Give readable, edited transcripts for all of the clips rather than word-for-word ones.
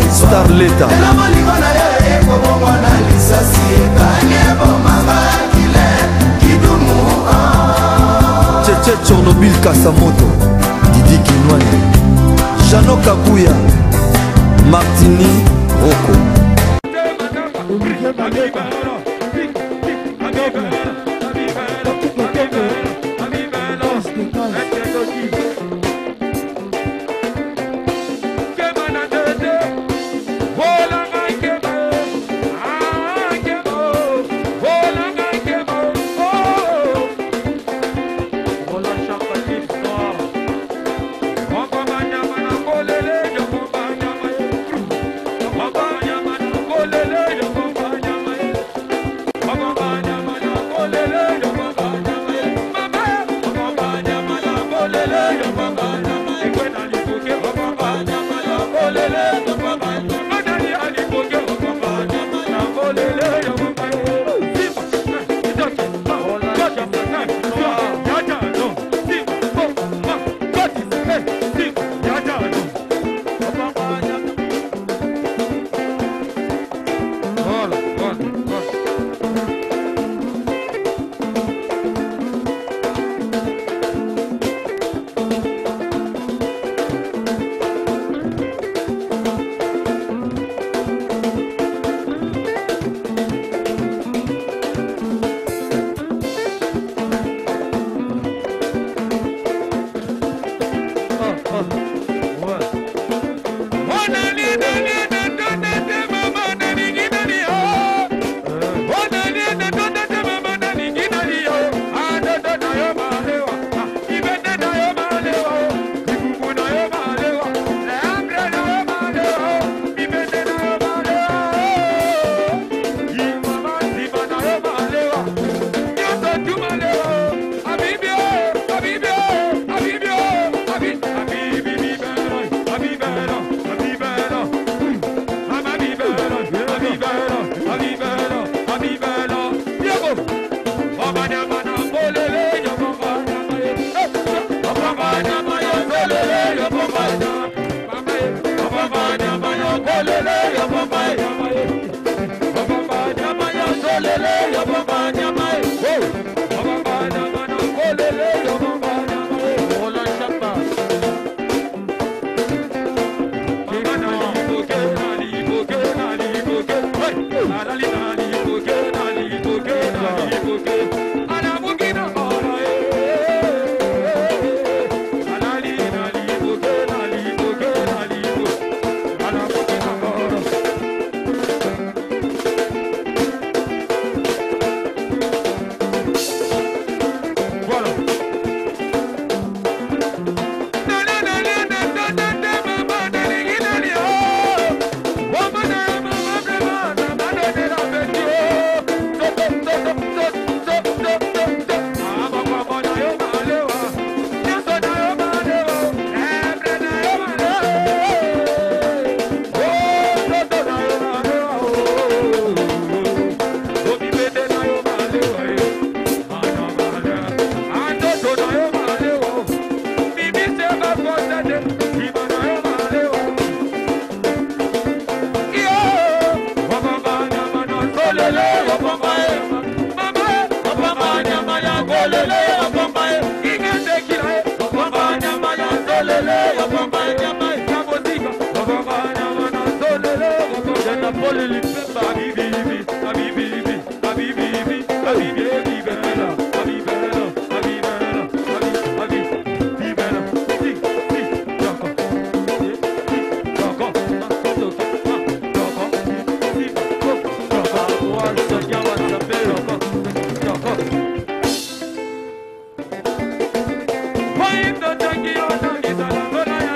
Starleta Tchétché Tchernobyl Kasamoto Didi Kinwani Jano Kabuya Martini Rocco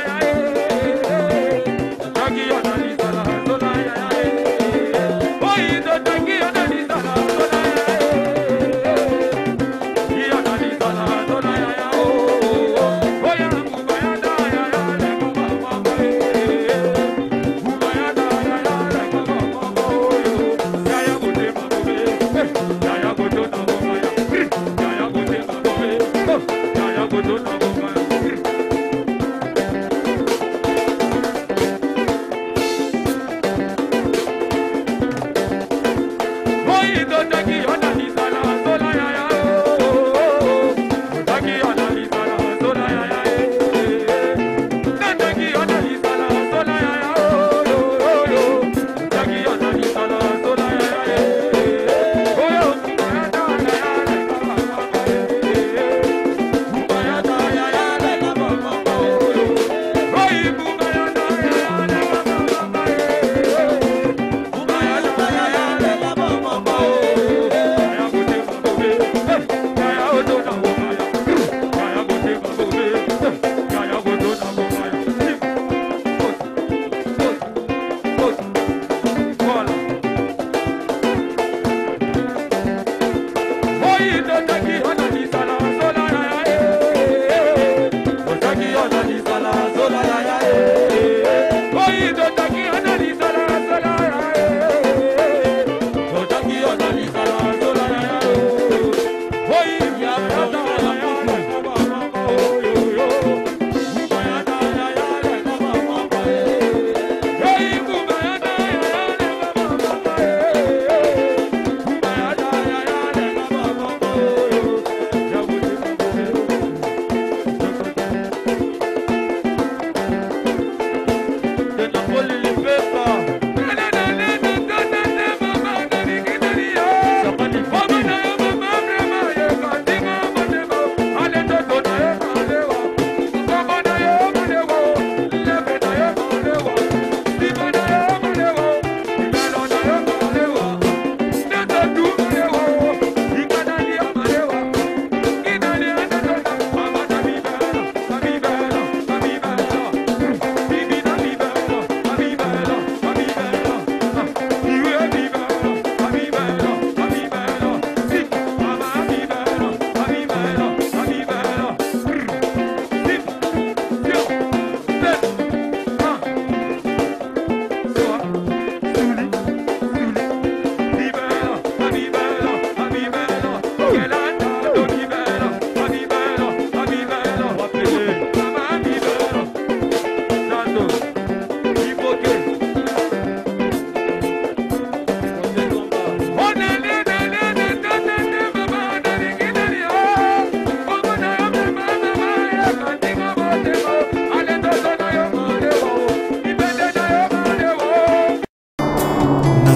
Boy,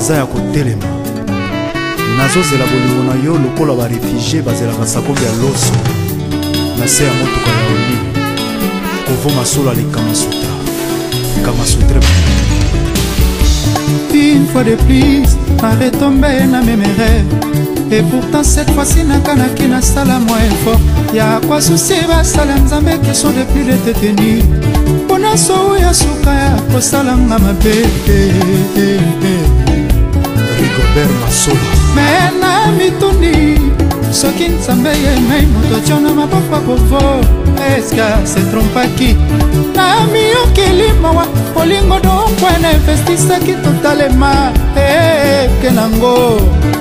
naza ya kotelema nazozela bolingo na yo lokola ba réfugié bazelaka sakombe ya loso na se ya motuka ya oli kovo masolo aleka masuta kamasutre. Une fois de plus, ma retombée na mes rêves. Et pourtant cette fois-ci nakanaki na sala moins fort. Y'a quoi souci basala nzambe question depuis le détenu. Pona so ya suka ya kosala nga mabe. Rigobert Masola. Mais na mituni soki nzambe yemei moto tiona mapapa kovo. Est-ce que se trompaki na miyokeli mawa olingo donkwa na investisaki totalema ke nango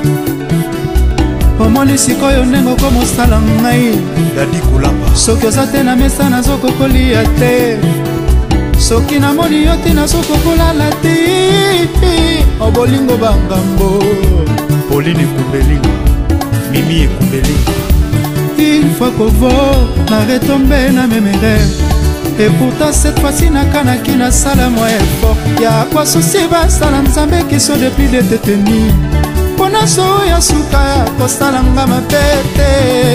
omoni sikoyo ndenge okomosala ngai Dadi Kulamba. soki oza te na mesa nazokokolia te soki namoni yo te nazokokolala te obolingo bangambo Pauline Ekumbelinga. Mimi Ekumbelinga. Une fois qu'on va, na retombé na mes rêves. Et pourtant cette fois-ci nakanaki na sala moins fort. Y'a quoi souci basala nzambe qui sont depuis les détenus. Pona so ya suka ya kosala nga mapete.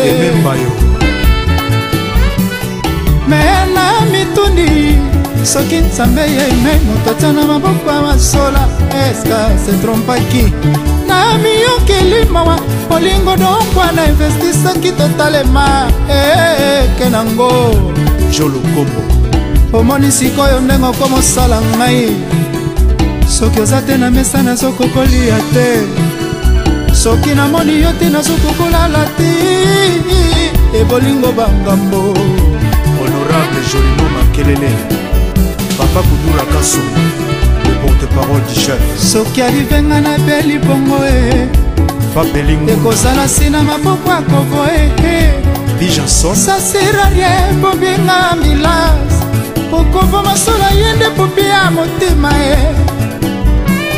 Mais na mituni soki nzambe yemei moto tiana maboko ya masola. Est-ce que se trompaki na miyokeli mawa olingo donkwa na investisaki totalema ke nango Jolo Kombo. omoni sikoyo ndenge okomosala ngai soki oza te na mesa nazokokolia te soki namoni yo te nazokokolala te ebolingo bangambo. Honorable Jolino Makelele. Papa Kudura Kasso. Le porte-parole du chef. soki alivenga na beli bongo ekozala sina maboko akovo Bijanson. ça sert à rien bobinga milas okovo masolo yende popi ya motema